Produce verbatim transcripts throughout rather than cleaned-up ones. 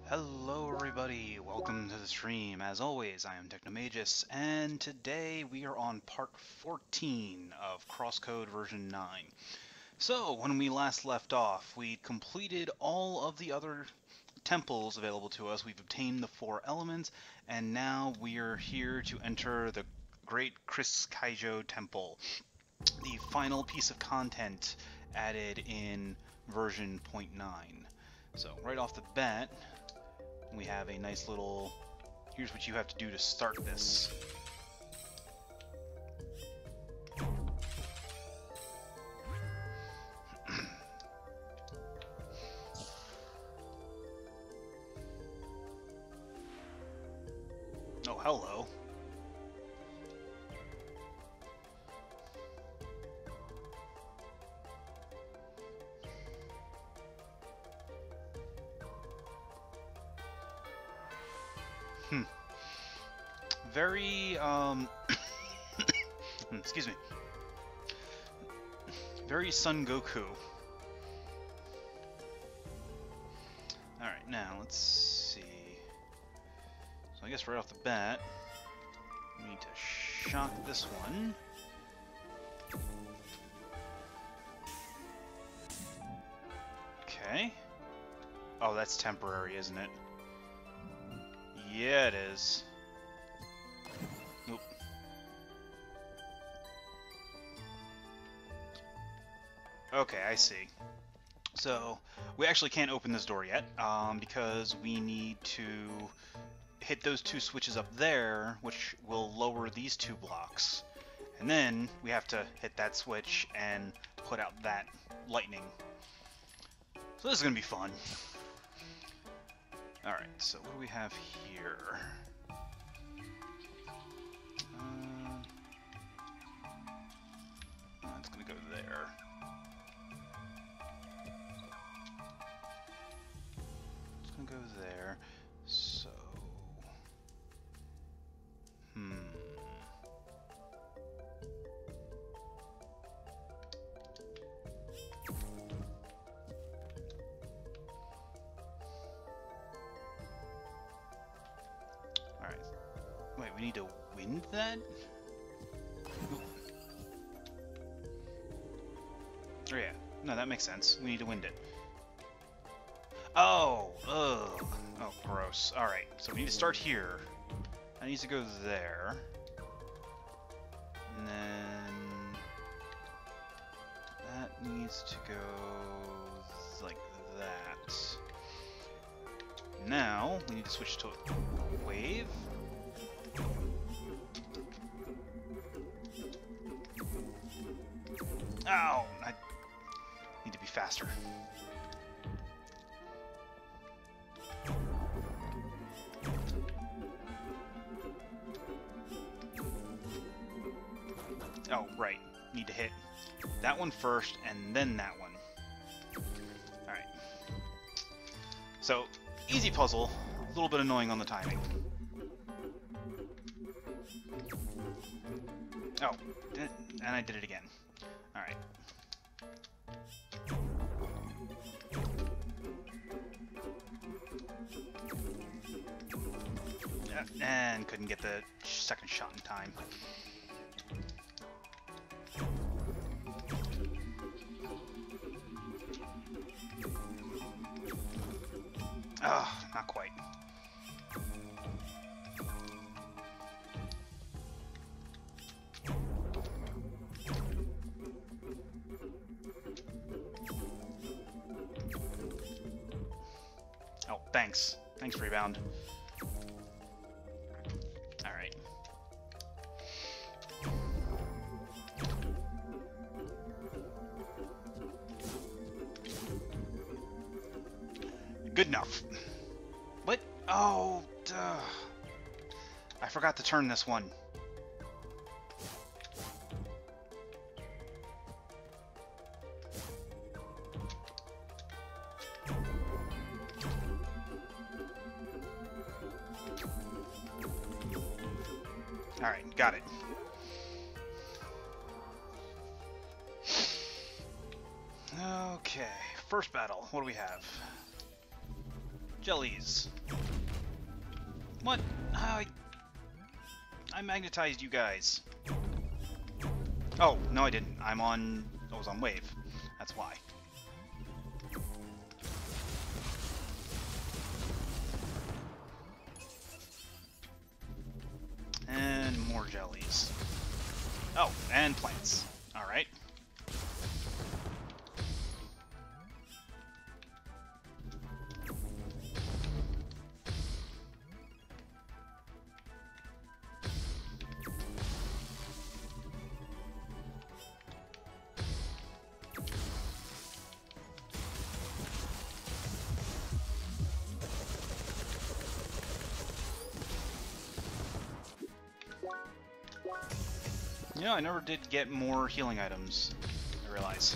Hello everybody, welcome to the stream. As always, I am Technomagus, and today we are on part fourteen of Crosscode version nine. So, when we last left off, we completed all of the other temples available to us, we've obtained the four elements, and now we are here to enter the Great Chris Kaijo Temple, the final piece of content added in version zero point nine. So, right off the bat, we have a nice little, here's what you have to do to start this. Oh, hello. Hmm. Very, um... excuse me. Very Son Goku. Alright, now, let's see. So I guess right off the bat, we need to shock this one. Okay. Oh, that's temporary, isn't it? Yeah, it is. Nope. Okay, I see. So, we actually can't open this door yet, um, because we need to hit those two switches up there, which will lower these two blocks. And then, we have to hit that switch and put out that lightning. So this is gonna be fun. Alright, so what do we have here? Uh, that's gonna go there. It's gonna go there. So... Hmm... Alright. Wait, we need to wind that? Ooh. Oh yeah. No, that makes sense. We need to wind it. Oh! Ugh. Oh, gross. Alright, so we need to start here. That needs to go there. And then... that needs to go... like that. Now, we need to switch to a wave. Ow! I need to be faster. Oh, right. Need to hit that one first, and then that one. Alright. So, easy puzzle. A little bit annoying on the timing. Oh, did, and I did it again. Alright. And couldn't get the second shot in time. Oh, not quite. Oh, thanks. Thanks, Rebound. Alright. Good enough. What? Oh, duh. I forgot to turn this one. Alright, got it. Okay, first battle. What do we have? Jellies. What? I... I magnetized you guys. Oh, no I didn't. I'm on... I was on wave. That's why. And more jellies. Oh, and plants. Alright. You know, I never did get more healing items, I realize.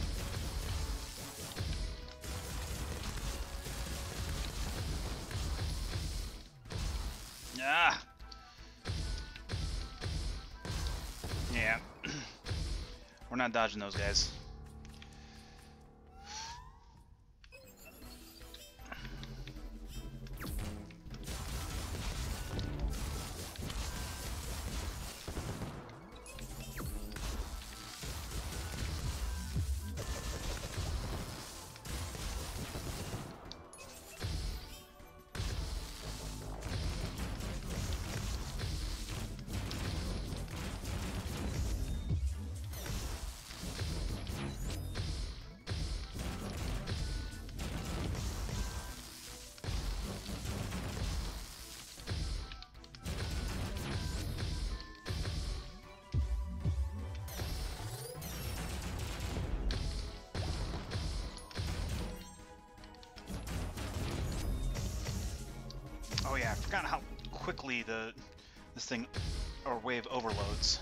Ah! Yeah. We're not dodging those guys. Oh yeah, I forgot how quickly the this thing or wave overloads.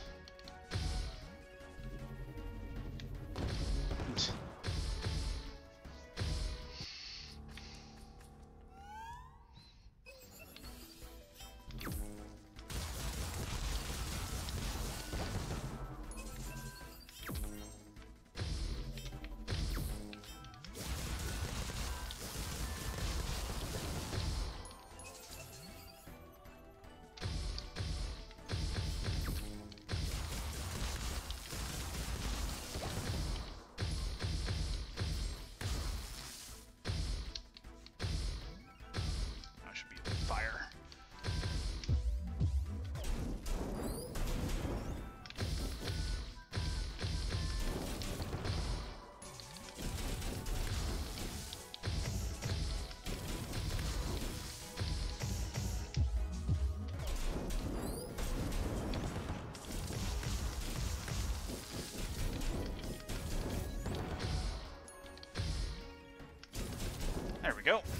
There we go.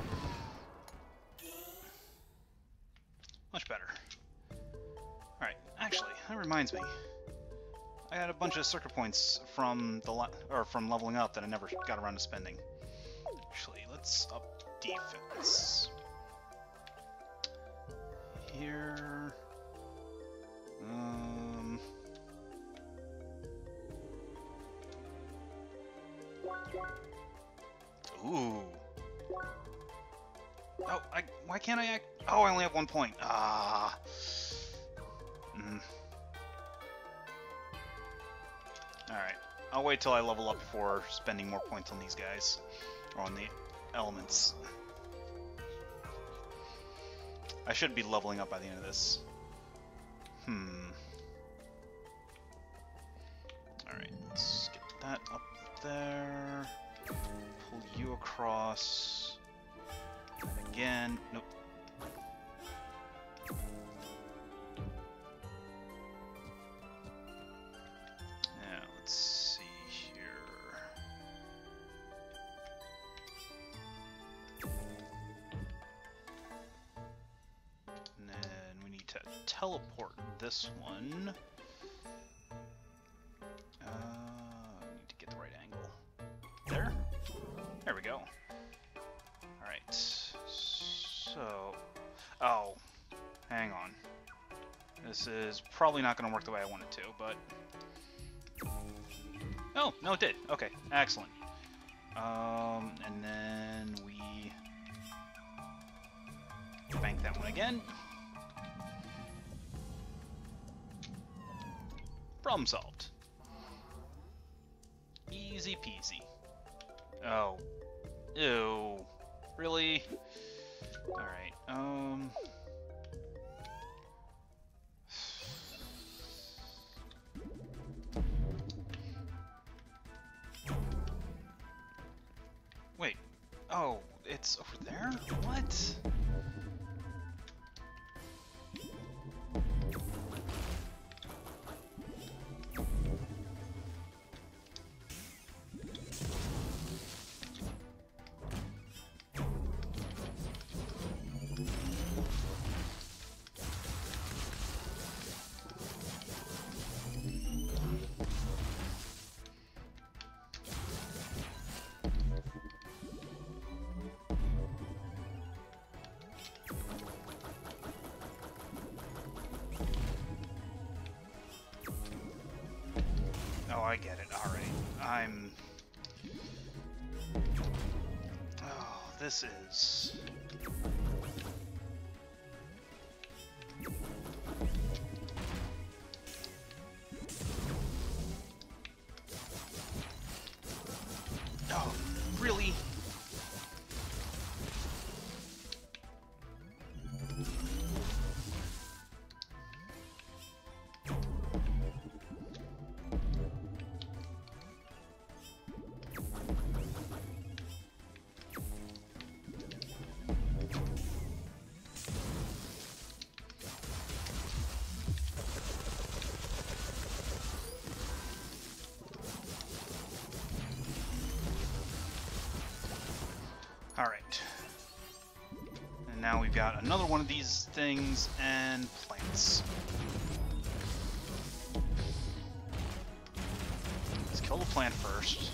Much better. Alright, actually, that reminds me. I had a bunch of circuit points from the le or from leveling up that I never got around to spending. Actually, let's up defense. Here. Um. Ooh. Oh, I, why can't I act? Oh, I only have one point. Ah. Mm. Alright. I'll wait till I level up before spending more points on these guys. Or on the elements. I should be leveling up by the end of this. Hmm. Alright, let's get that up there. Pull you across. Again, nope. Now, let's see here. And then we need to teleport this one. Uh, I need to get the right angle. There? There we go. Alright. So, oh, hang on. This is probably not going to work the way I want it to, but... Oh, no it did. Okay, excellent. Um, and then we that one again. Problem solved. Easy peasy. Oh. Ew. Really? Alright, um... Wait. Oh, it's over there? What? Oh, I get it. Alright. I'm... Oh, this is... Oh, really? Alright. And now we've got another one of these things, and plants. Let's kill the plant first.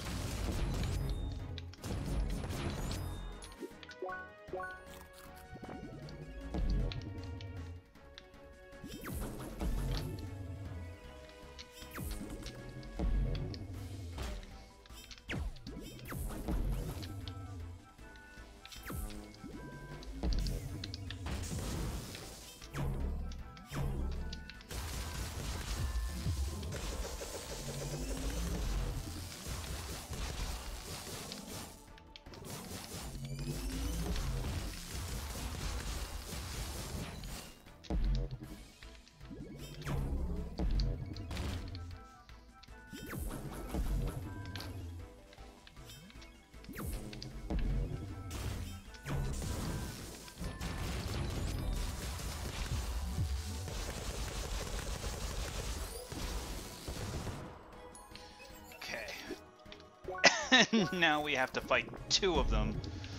Now we have to fight two of them.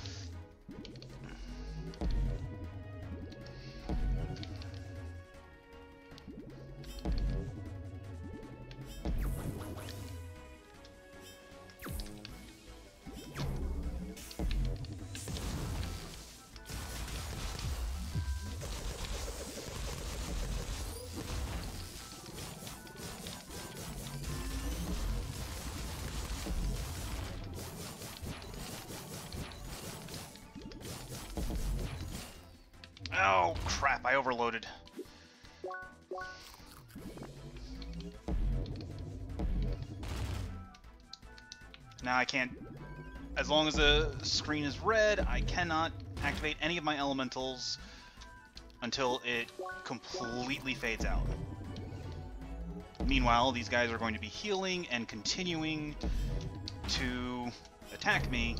Oh, crap, I overloaded. Now I can't... As long as the screen is red, I cannot activate any of my elementals until it completely fades out. Meanwhile, these guys are going to be healing and continuing to attack me.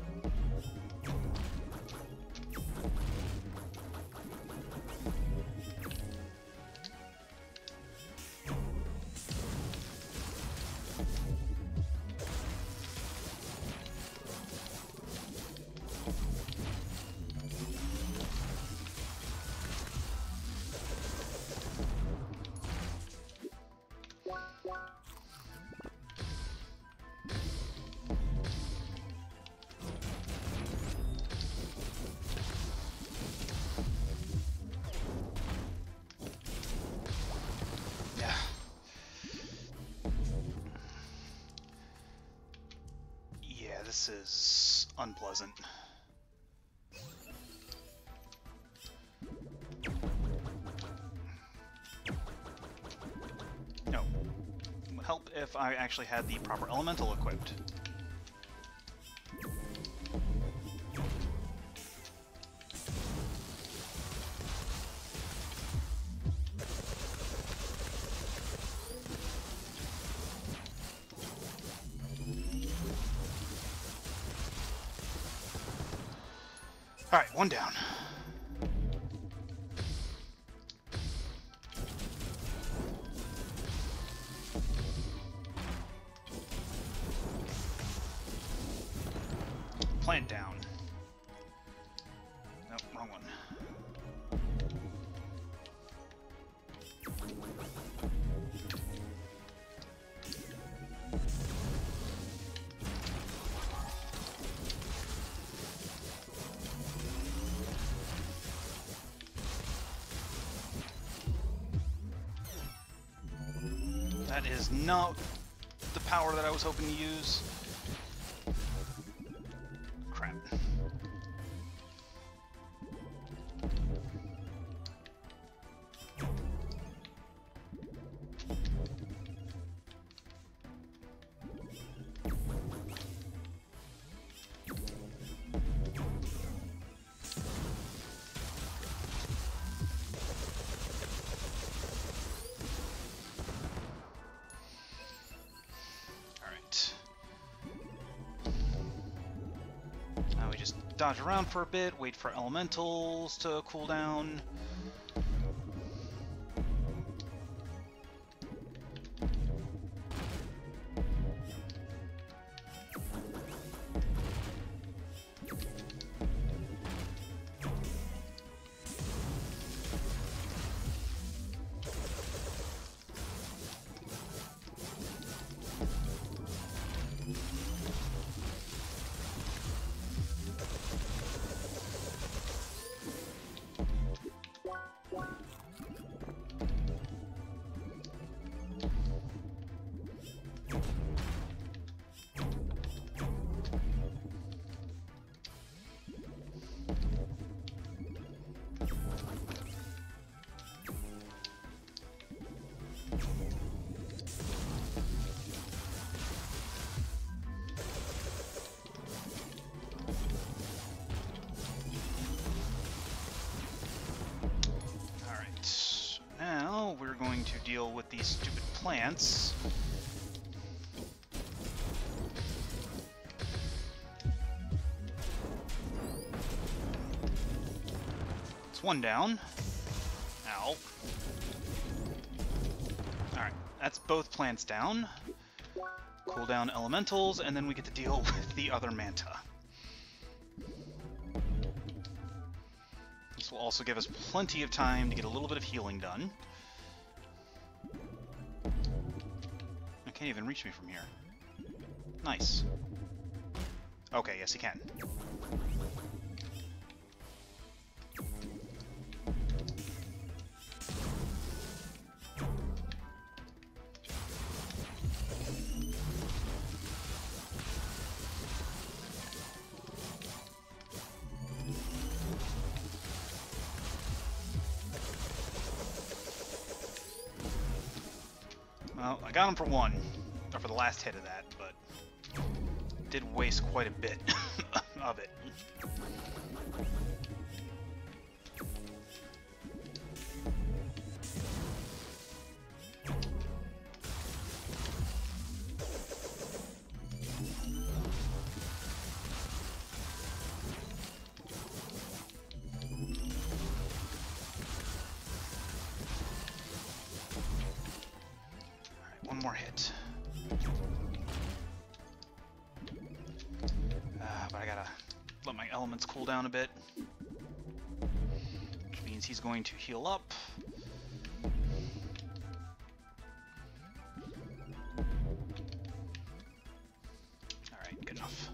This is unpleasant. if I actually had the proper elemental equipped. Alright, one down. Plant down. Nope, wrong one. That is not the power that I was hoping to use. Crap. Now we just dodge around for a bit, wait for elementals to cool down. We're going to deal with these stupid plants. It's one down. Ow. Alright, that's both plants down. Cool down elementals, and then we get to deal with the other manta. This will also give us plenty of time to get a little bit of healing done. Can't even reach me from here. Nice. Okay, yes, he can. Well, I got him for one, or for the last hit of that, but did waste quite a bit of it. One more hit. Uh, but I gotta let my elements cool down a bit. Which means he's going to heal up. Alright, good enough.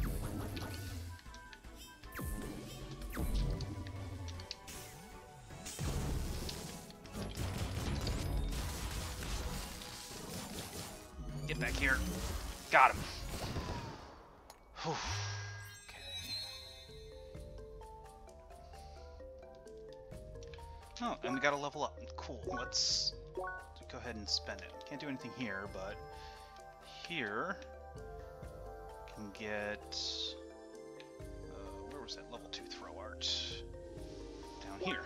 Get back here. Got him. Whew. Okay. Oh, and we gotta level up. Cool. Let's go ahead and spend it. Can't do anything here, but here can get... Uh, where was that level two throw art? Down here.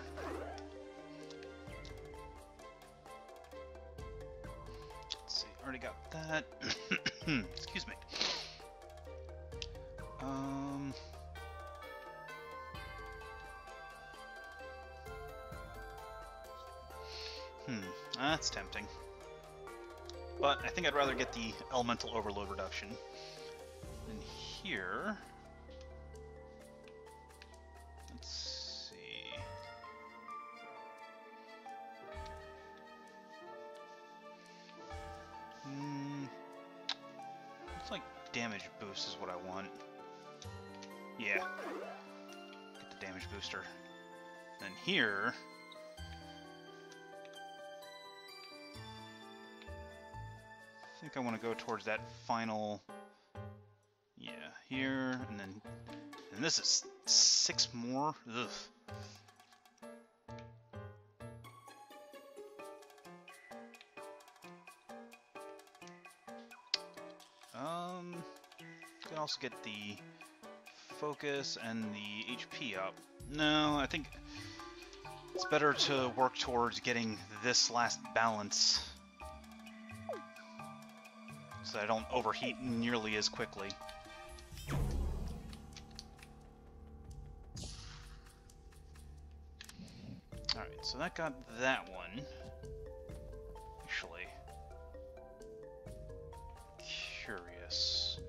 Let's see, already got that. Excuse me. Um... Hmm, that's tempting. But I think I'd rather get the elemental overload reduction. And here... Let's see... Hmm... Looks like damage boost is what I want. Yeah. Get the damage booster. Then here... I think I want to go towards that final, yeah, here, and then, and this is six more, ugh. Um, can also get the focus and the H P up. No, I think it's better to work towards getting this last balance, so that I don't overheat nearly as quickly. Alright, so that got that one. Actually, curious.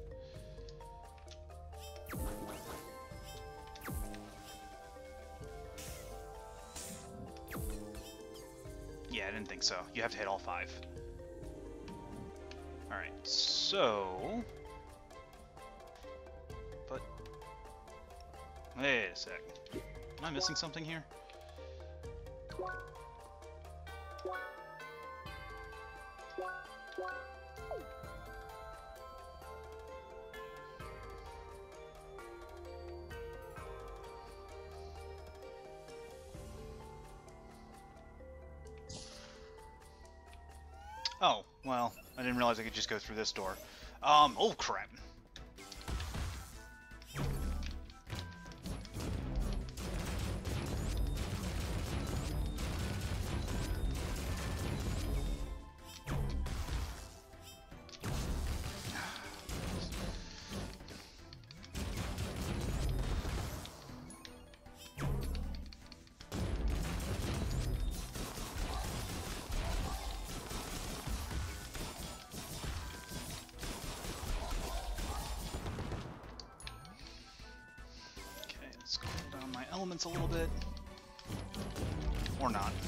Yeah, I didn't think so. You have to hit all five. Alright, so... But... Wait a sec. Am I missing something here? Oh, well, I didn't realize I could just go through this door. Um, oh crap. Elements a little bit, or not.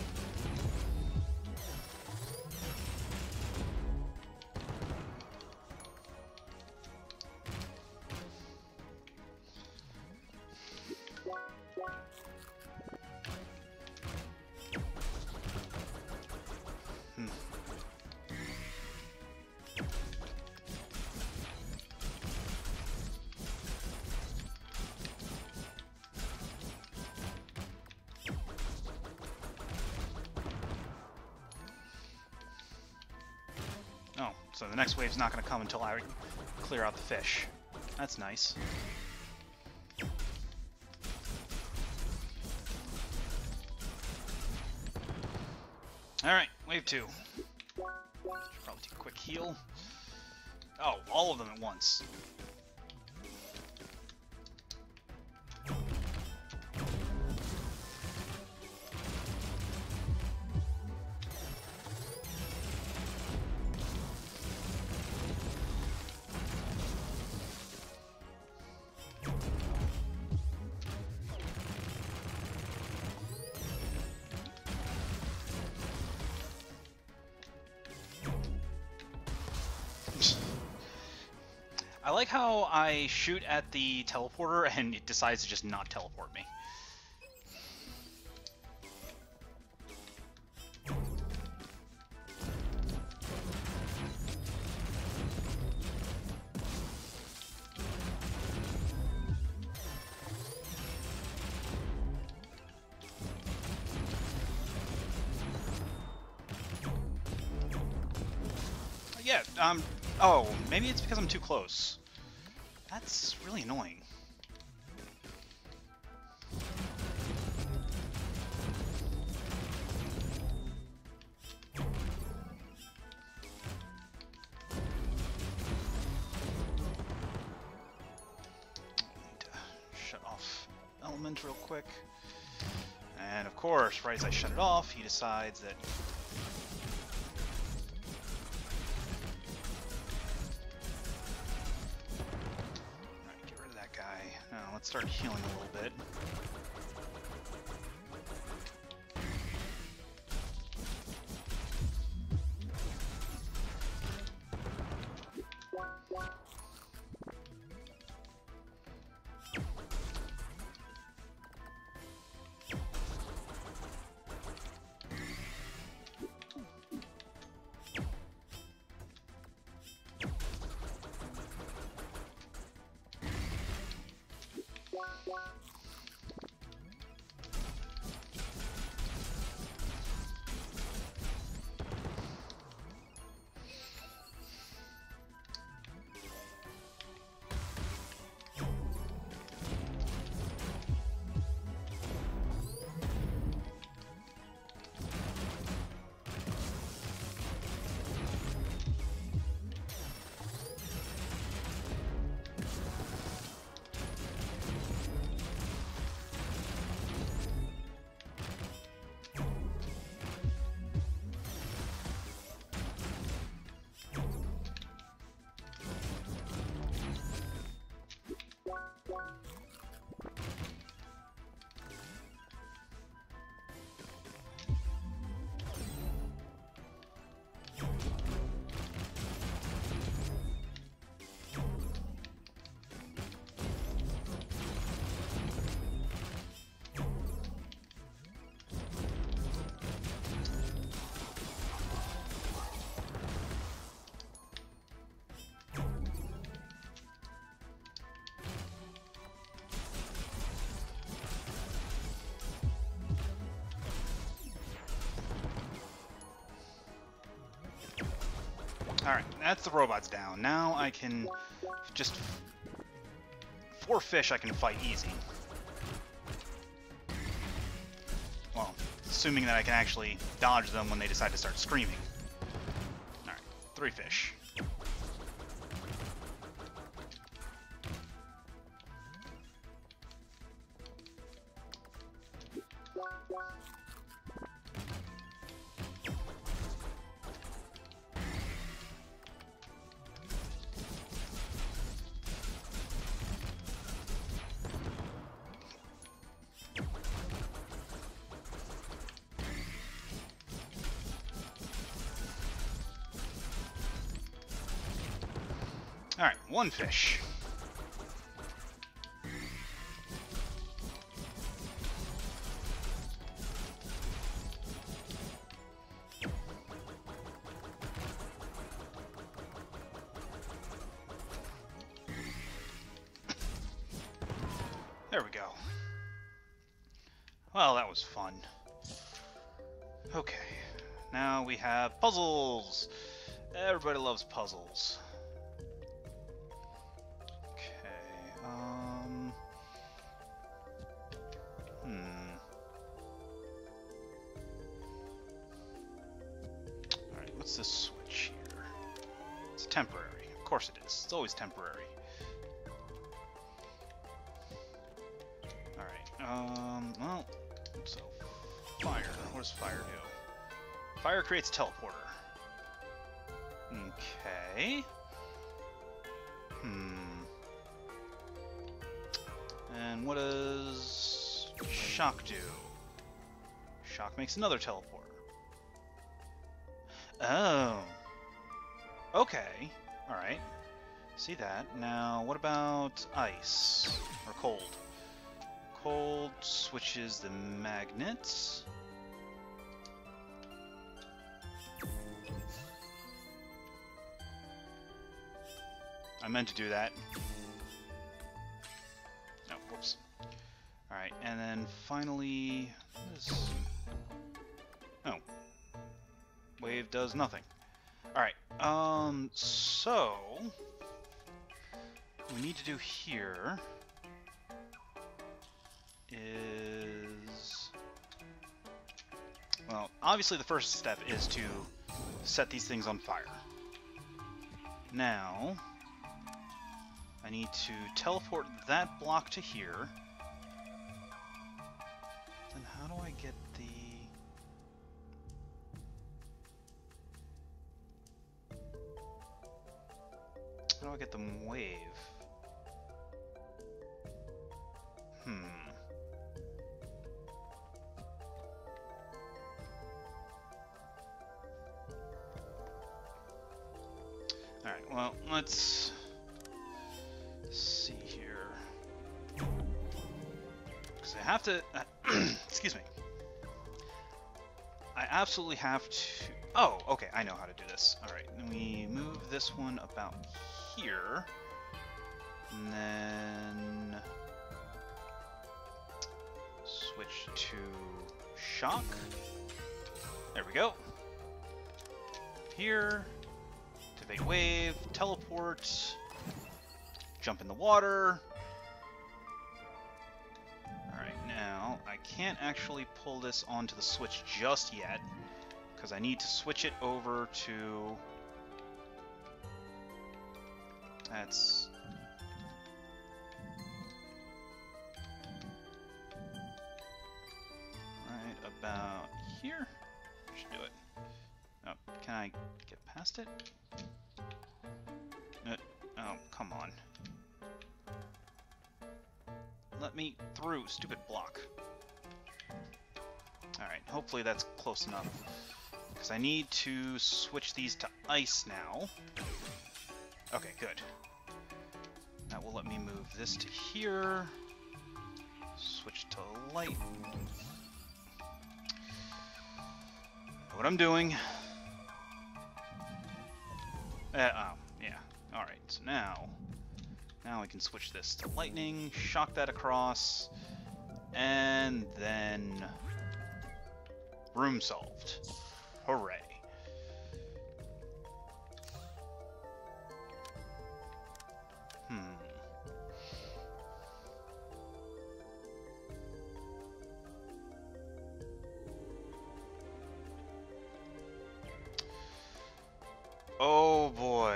Hmm. Oh, so the next wave's not going to come until I clear out the fish. That's nice. Alright, wave two. Should probably take a quick heal. Oh, all of them at once. I like how I shoot at the teleporter and it decides to just not teleport me. yeah, um, oh, maybe it's because I'm too close. That's really annoying. Element real quick. And of course, right as I shut it off, he decides that Alright, get rid of that guy. Now let's start healing a little bit. Alright, that's the robots down. Now I can just... Four fish I can fight easy. Well, assuming that I can actually dodge them when they decide to start screaming. Alright, three fish. Alright, one fish. There we go. Well, that was fun. Okay, now we have puzzles. Everybody loves puzzles. Um, hmm. Alright, what's this switch here? It's temporary. Of course it is. It's always temporary. Alright, um, well, so, fire. What does fire do? Fire creates a teleporter. Okay. Hmm. And what does shock do? Shock makes another teleporter. Oh. Okay. Alright. See that. Now, what about ice? Or cold? Cold switches the magnets. I meant to do that. No, whoops. Alright, and then finally... What is... Oh. Wave does nothing. Alright, Um, so... What we need to do here is... Well, obviously the first step is to set these things on fire. Now, I need to teleport that block to here. Then how do I get the... How do I get the wave? Hmm. Alright, well, let's see here. Because I have to... Uh, excuse me. I absolutely have to... Oh, okay, I know how to do this. Alright, then we move this one about here. And then... switch to shock. There we go. Here. Activate wave, teleport, jump in the water. Alright, now I can't actually pull this onto the switch just yet, because I need to switch it over to... That's... right about here. Should do it. Oh, can I get past it? Uh, oh, come on. Let me through, stupid block. Alright, hopefully that's close enough. Because I need to switch these to ice now. Okay, good. That will let me move this to here. Switch to light. Know what I'm doing. Uh, oh, yeah. Alright, so now... Now we can switch this to lightning, shock that across, and then... room solved. Hooray. Hmm. Oh boy.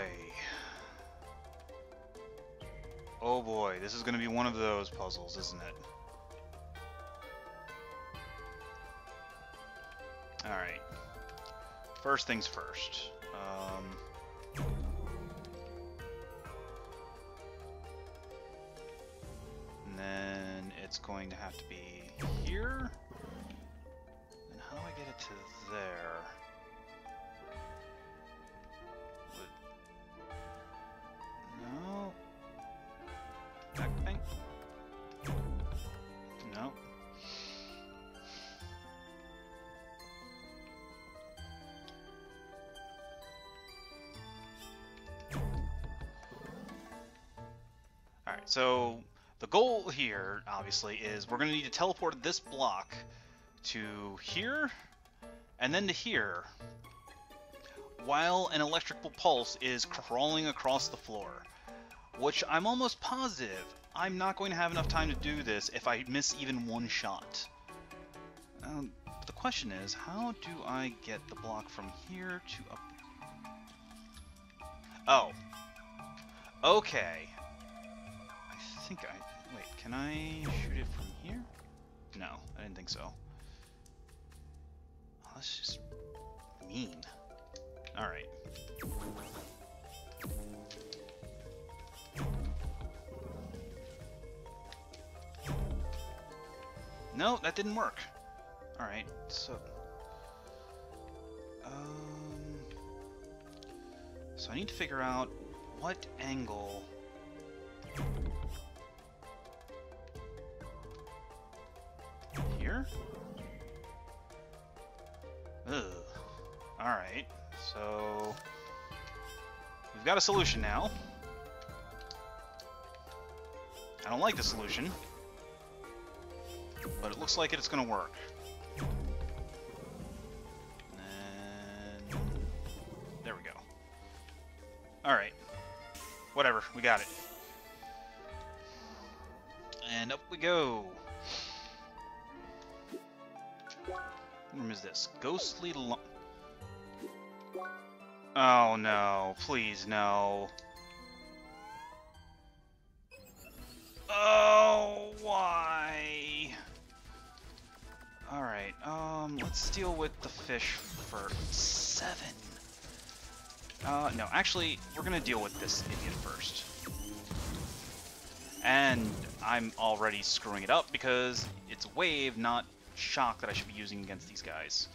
Oh boy, this is going to be one of those puzzles, isn't it? Alright. First things first. Um, and then it's going to have to be here. And how do I get it to there? No. Back thing? No. Alright, so the goal here, obviously, is we're going to need to teleport this block to here, and then to here, while an electrical pulse is crawling across the floor. Which I'm almost positive I'm not going to have enough time to do this if I miss even one shot. Um, the question is, how do I get the block from here to up? Oh. Okay. I think I... Wait, can I shoot it from here? No, I didn't think so. Oh, that's just mean. Alright. No, that didn't work. Alright, so... Um... So I need to figure out what angle... Here? Ugh. Alright, so... We've got a solution now. I don't like the solution. But it looks like it's going to work. And then... There we go. Alright. Whatever, we got it. And up we go. What room is this? Ghostly lo- Oh no, please no. Oh, why? Alright, um, let's deal with the fish for seven. Uh, no, actually, we're gonna deal with this idiot first. And I'm already screwing it up because it's wave, not shock, that I should be using against these guys.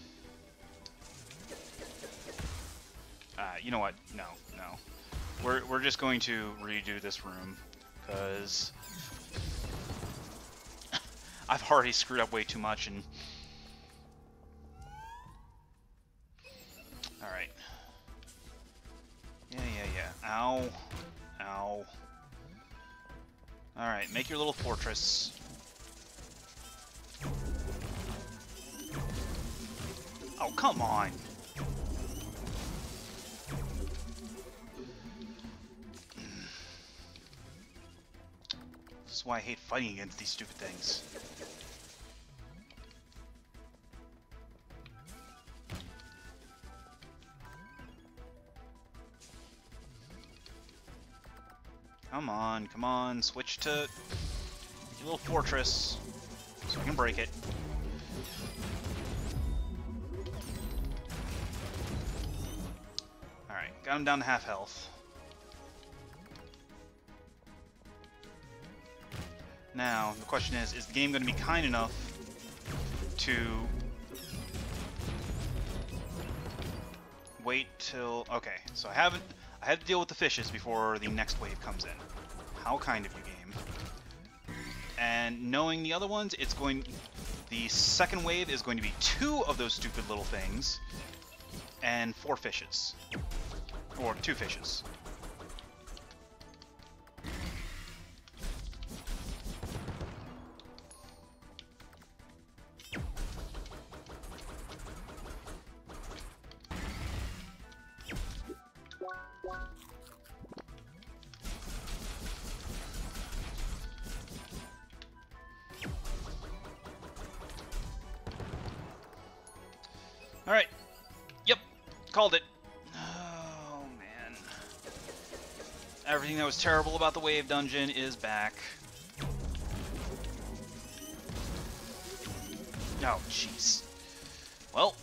Uh, you know what? No, no. We're, we're just going to redo this room, because I've already screwed up way too much, and... Alright. Yeah, yeah, yeah. Ow. Ow. Alright, make your little fortress. Oh, come on! This is why I hate fighting against these stupid things. Come on, come on, switch to your little fortress so I can break it. Alright, got him down to half health. Now, the question is, is the game going to be kind enough to wait till... Okay, so I haven't... I had to deal with the fishes before the next wave comes in. How kind of you, game. And knowing the other ones, it's going... The second wave is going to be two of those stupid little things, and four fishes. Or two fishes. Alright. Yep. Called it. Oh, man. Everything that was terrible about the wave dungeon is back. Oh, jeez. Well.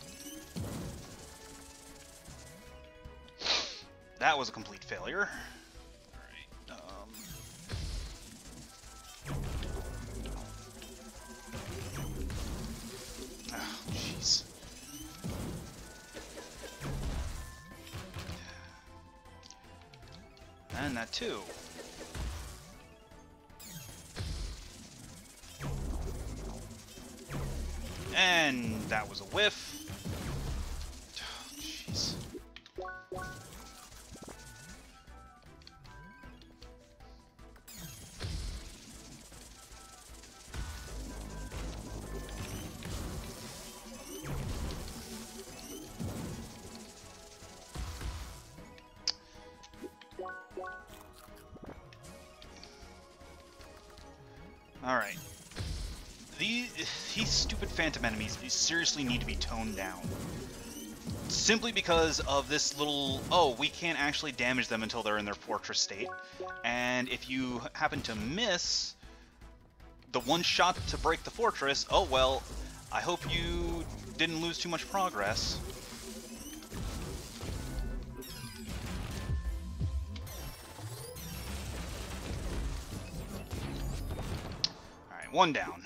That was a complete failure. Alright. Um... Oh, jeez. And that too. And that was a whiff. Oh, jeez. Alright. These, these stupid phantom enemies, these seriously need to be toned down. Simply because of this little... Oh, we can't actually damage them until they're in their fortress state. And if you happen to miss the one shot to break the fortress, oh well, I hope you didn't lose too much progress. One down.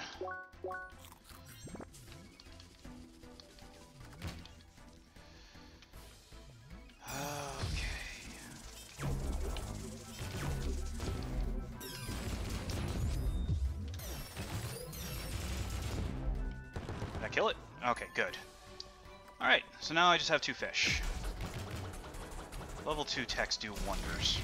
Okay. Did I kill it? Okay, good. Alright, so now I just have two fish. Level two techs do wonders.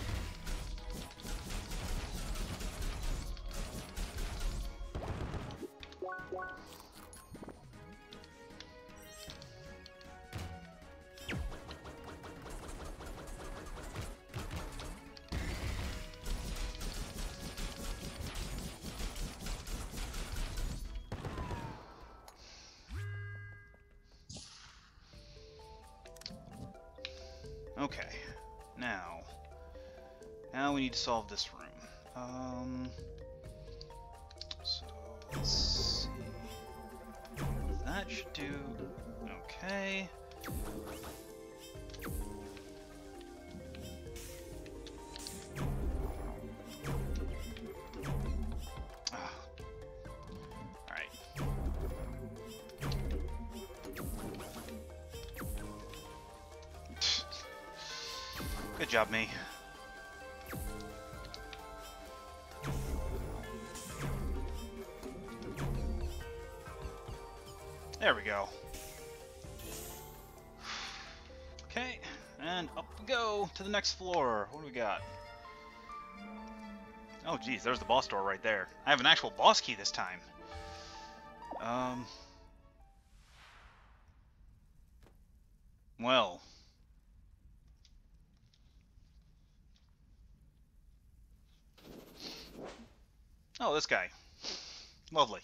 Okay. Now. Now we need to solve this room. Um... So, let's see. That should do... Okay. Good job, me. There we go. Okay, and up we go to the next floor. What do we got? Oh, geez, there's the boss door right there. I have an actual boss key this time. Um. Well. Oh, this guy. Lovely.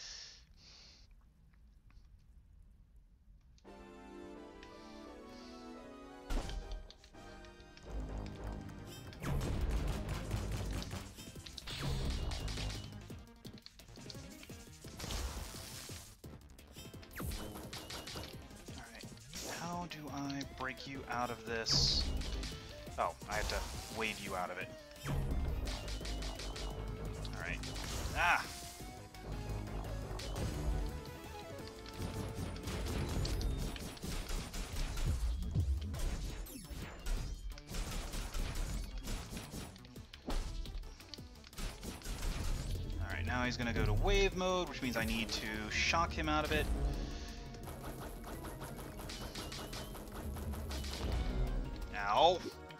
Alright. How do I break you out of this? Oh, I have to wave you out of it. Alright. Ah! Alright, now he's gonna go to wave mode, which means I need to shock him out of it. Ow!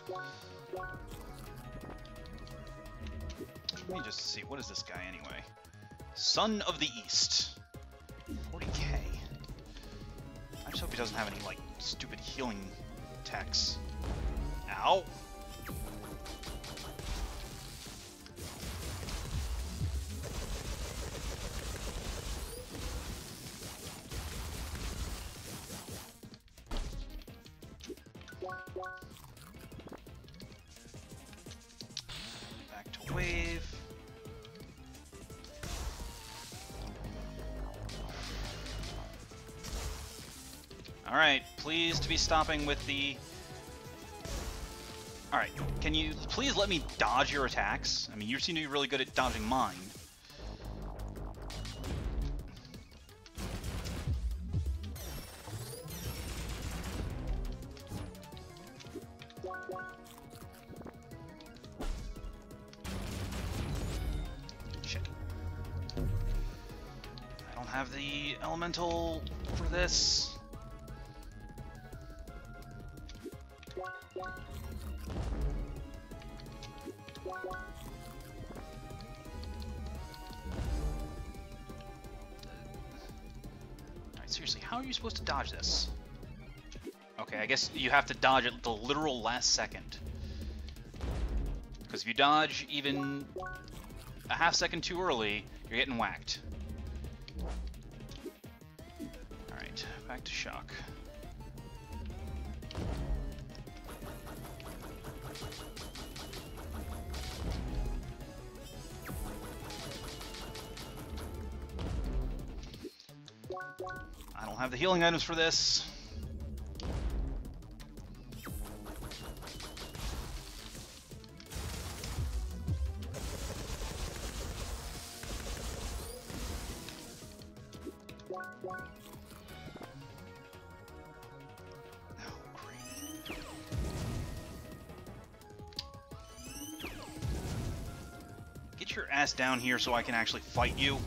Let me just see, what is this guy anyway? Son of the East. forty K. I just hope he doesn't have any, like, stupid healing techs. Ow! Back to wave. Alright, please to be stopping with the... Alright, can you please let me dodge your attacks? I mean, you seem to be really good at dodging mine. Shit. I don't have the elemental for this. Alright, seriously, how are you supposed to dodge this? Okay, I guess you have to dodge at the literal last second. Because if you dodge even a half second too early, you're getting whacked. Alright, back to shock. I don't have the healing items for this. Oh, great. Get your ass down here so I can actually fight you.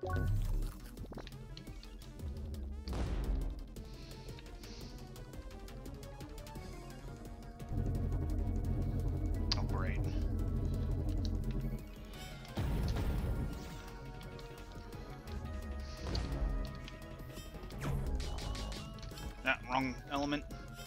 Oh, great. Ah, wrong element.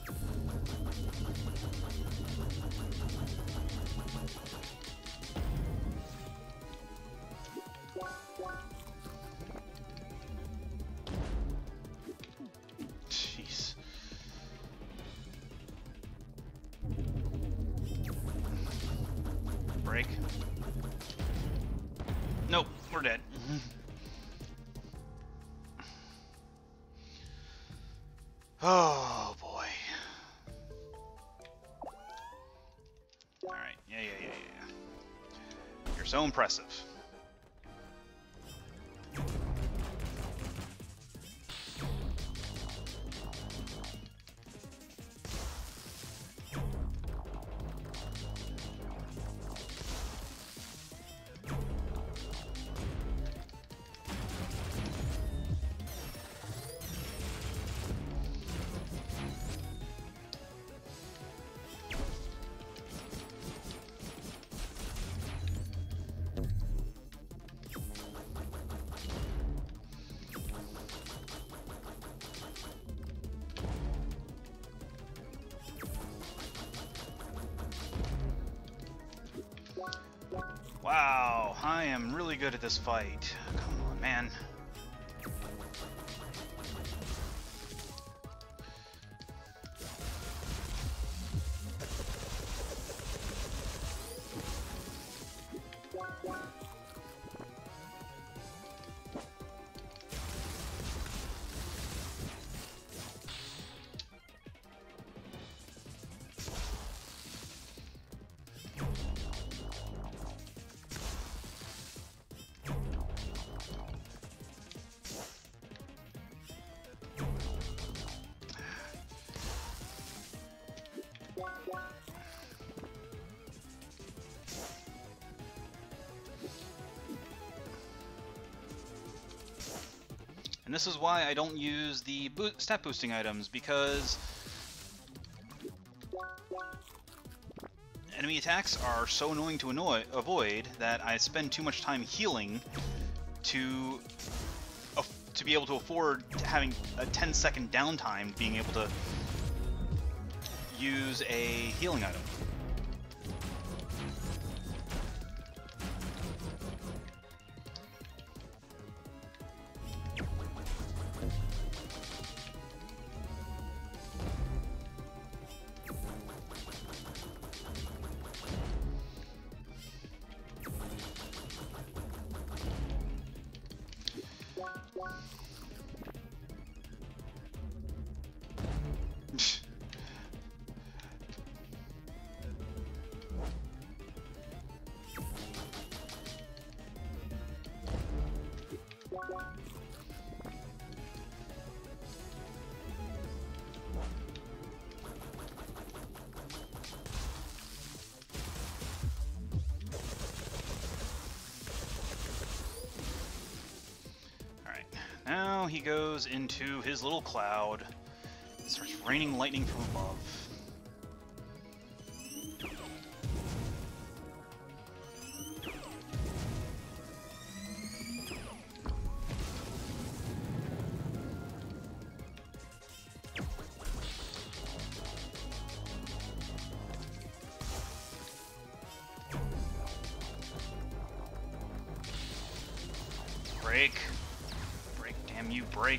Jeez. Break. Nope, we're dead. Oh boy. Alright, yeah, yeah, yeah, yeah. You're so impressive. Wow, I am really good at this fight. Come on, man. And this is why I don't use the bo stat boosting items, because enemy attacks are so annoying to annoy avoid that I spend too much time healing to to be able to afford having a ten second downtime being able to use a healing item. Now he goes into his little cloud. It starts raining lightning from above. Break. Break, damn you, break.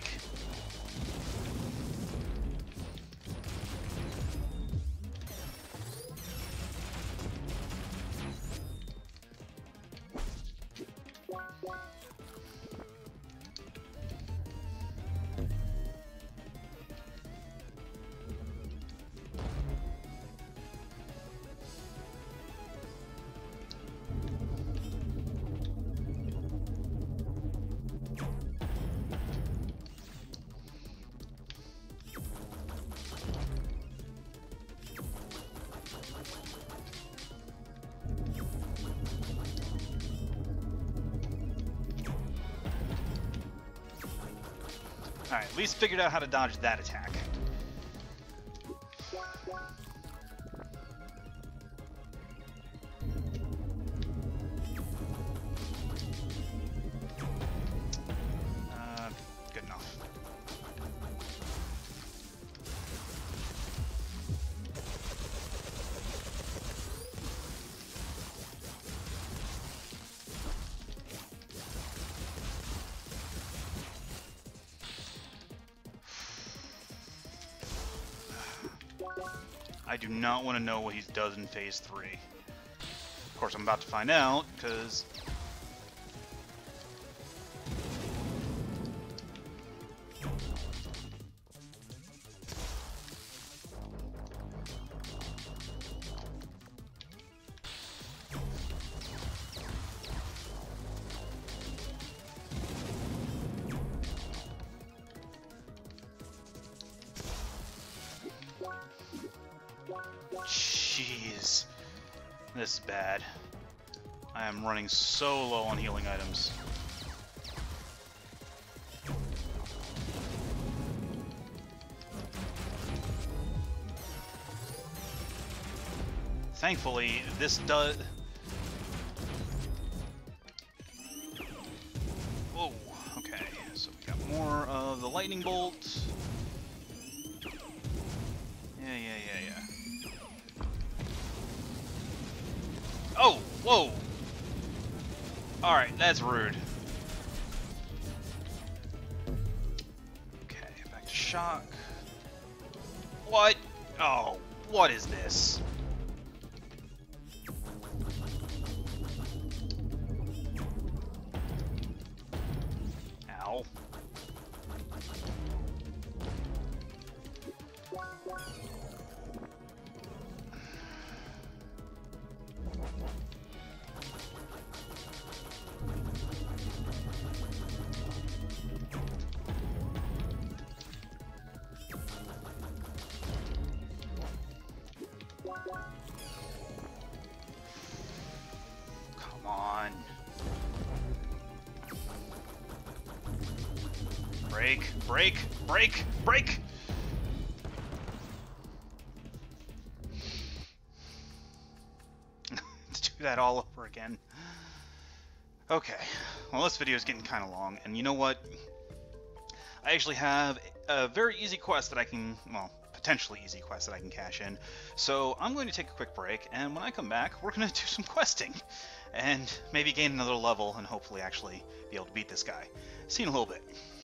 Alright, at least figured out how to dodge that attack. Uh, good enough. I do not want to know what he does in Phase three. Of course, I'm about to find out, because... Jeez. This is bad. I am running so low on healing items. Thankfully, this does... Whoa, okay. So we got more of the lightning bolt. Yeah, yeah, yeah, yeah. Oh, whoa! Alright, that's rude. Okay, back to shock. What? Oh, what is this? Ow. Come on. Break, break, break, break! To do that all over again. Okay, well this video is getting kind of long, and you know what? I actually have a very easy quest that I can, well, potentially easy quest that I can cash in. So I'm going to take a quick break, and when I come back, we're going to do some questing. And maybe gain another level, and hopefully actually be able to beat this guy. See you in a little bit.